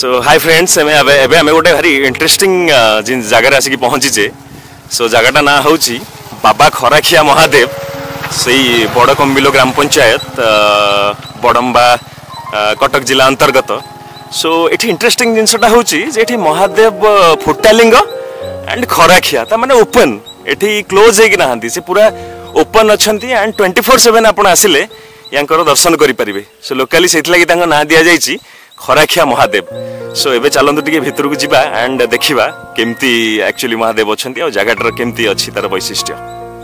सो hi friends एबे हमें गोटे भारी इंटरेस्टिंग जिन जगह आसिक पहुँचीचे सो जगटा ना हूँ बाबा खराखिया महादेव से बड़ कंबिलो ग्राम पंचायत बड़म्बा कटक जिला अंतर्गत सो ये इंटरेस्टिंग जिनसा हूँ जे महादेव फुटालिंग एंड खराखिया ता माने ओपन ये क्लोज होना से पूरा ओपन अच्छा एंड 24/7 आप आसिले यांकर दर्शन करें सो लोकाली से ना दि जाइए खराखिया महादेव सो एबे चलतु टे भितर को जीवा एंड देखा केमती एक्चुअली महादेव अच्छा जगह केमती अच्छी तार वैशिष्ट्य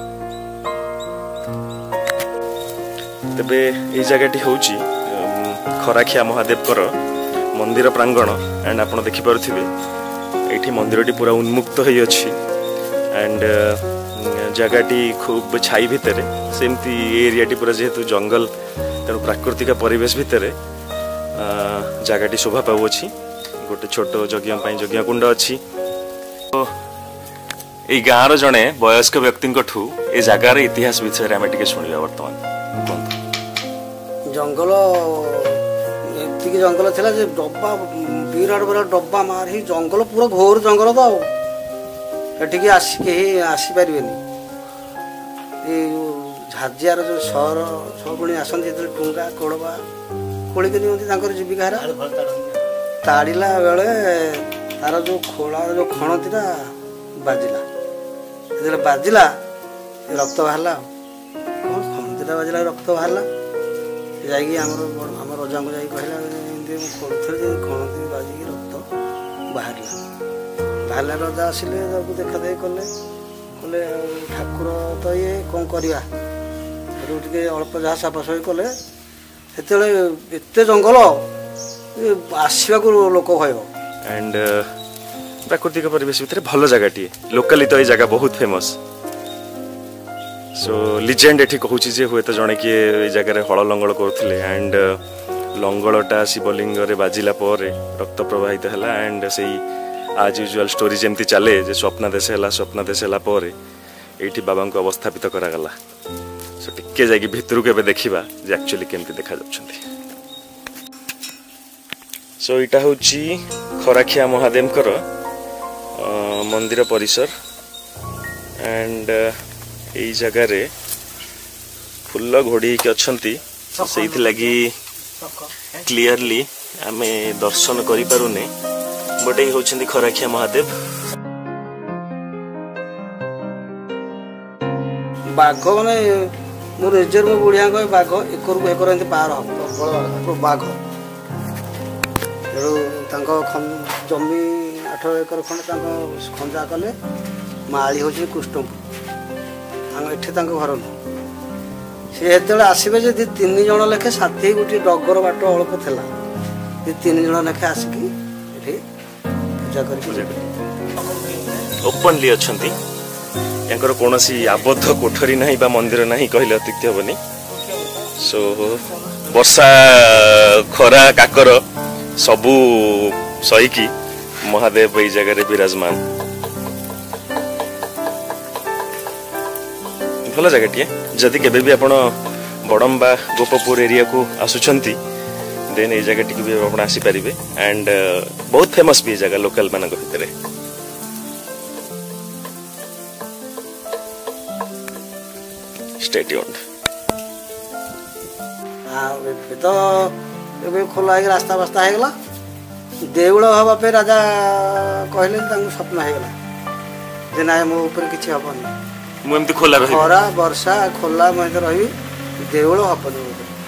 तेबे ये जगह हूँ खराखिया महादेव मंदिर प्रांगण एंड आप देखिपे ये मंदिर पूरा उन्मुक्त हो एंड जगहटी खूब छाई भितर सेमती एरिया पूरा जेहेतु जंगल तेणु प्राकृतिक परिवेश भितर जगहटी शोभा पाऊँगी गोटे छोट यज्ञ कुंड अच्छी तो ये गाँव जड़े वयस्क व्यक्ति ए जगार इतिहास विषय आम टे शुणा बर्तमान जंगल एति जंगल थिला जे डब्बा विराट विराट डब्बा मारी जंगल पूरा घोर जंगल तो एठिकी आसी पारे झाजियार जो सहर सब पुणी आसती टुंगा कोड़बा खोलिक नियंती जीविका ताड़िला बेले तार जो खोला जो खणतीटा बाजिला जो बाजिला रक्त बाहर खणतीटा बाजिला रक्त बाहर जाम रजा को जा कहला खोलुथी खणती बाजिक रक्त बाहर रजा आसिले देखा देख कले कले ठाकुर तो ये कौन करवा टे अल्प जहाँ सफासफी कले एत जंगल आसवा लोक भय एंड प्राकृतिक परिवेश भितर भल जगहटी लोकाली तो ये जगह बहुत फेमस सो लिजेंड एठी कहूँ जे हुए तो जड़े किए जगह हल लंगल करुले एंड लंगलटा शिवलिंग बाजिला रक्त प्रवाहित है एंड से आज यूजुअल स्टोरी जमती चले जे स्वप्नादेश है ये बाबा को अवस्थापित करागला सो टिके जाकि भितर को देखा जे एक्चुअली केमती देखा जाउछंती सो इटा हूँ खराखिया महादेव मंदिर परिसर एंड यही जगार फुल घोड़ी अच्छी से लगी क्लीयरली आम दर्शन करें बट ये होती खराखिया महादेव बाघ मैंने मोर रिजर्व में बुढ़िया कह बाघ एकर को एकर पार हम बाघ जमी 8 एकर खंड खंजा कले माली हूँ कृष्णपुर एठी घर नु सी जो आसबे 2-3 जन लेखे साथी गोटे डगर बाट अल्प था 2-3 जन लेखे आसिकी पूजा कर ओपनली अच्छी यांकर कौन आबद्ध कोठरी ना बा मंदिर ना कहले अत्युक्ति हेनी सो वर्षा खरा काकर सबू सहीकी महादेव ये जगह विराजमान भल जगह टे जदि केबे भी आपण बड़म्बा गोपपुर एरिया को आसुचंती देन ये जगह टी भी आपण आसी परिबे एंड बहुत फेमस भी जगह लोकल मानक भितर स्टे ट्यून्ड तो एबे खोला रास्ता वास्ता है गला देउल हवा पे राजा कहले स्वप्न है गला जे ना मो ऊपर किछि हबनी मुझे खोला रही खरा वर्षा खोला मैं रही देवल हपन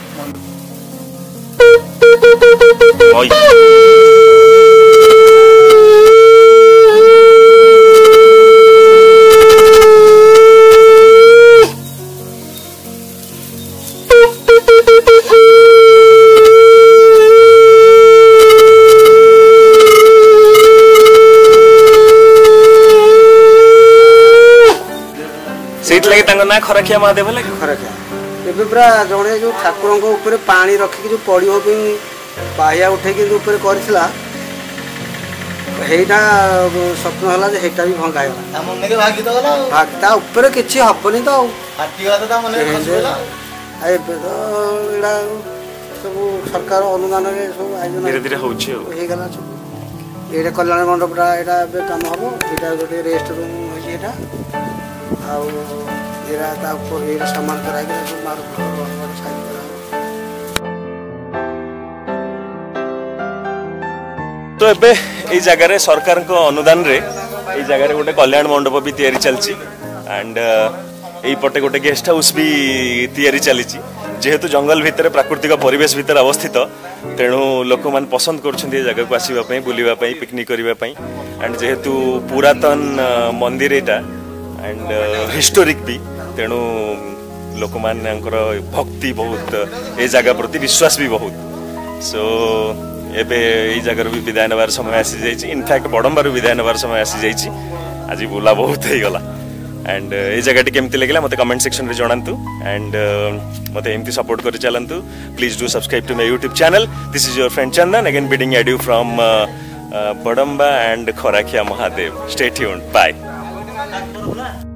ना खराखिया महादेव लगे खराखिया एबे पूरा जड़े जो ठाकुर ऊपर पानी रखिक जो पड़ो बाहिया उठे ऊपर करथिला हेटा स्वप्न हला जे हेटा भी भंगा गला मन के भागी तो गला भागता ऊपर किछि हबनी तो फाटी गला तो मन खसला आए तो एडा सब सरकार अनुदान रे सब आयोजन धीरे धीरे होछि हो गला सब ये कल्याण मंडपटा यहाँ कम हम यहाँ गोटे रेस्ट रूम होती यहाँ सामान करा तो एबे ये जगह सरकार अनुदान रे ये जगह गोटे कल्याण मंडप भी तैयारी चलची एंड यही पटे गोटे गेस्ट हाउस भी तैयारी चली जेहेतु जंगल भितर प्राकृतिक परिवेश भितर अवस्थित तेणु लोक मैंने पसंद कर जगह को आसवाई बुलवाई पिकनिक करने एंड जेहेतु पुरातन मंदिर यहाँ एंड हिस्टोरिक भी तेणु लोक मानकर भक्ति बहुत ए जगह प्रति विश्वास भी बहुत सो एबे ये जगह भी विदाय नबार समय आसी जाइए इनफैक्ट बड़म्बार विदाय नबार समय आसी जाइए आज बुला बहुत हो गला एंड ये जगह केमती लगे मत कमेंट सेक्शन में जनातु एंड मत एमती सपोर्ट कर चलतु please do subscribe to my YouTube channel this is your friend Chandan again bidding adieu you from Badamba and Kharakhia Mahadev stay tuned bye.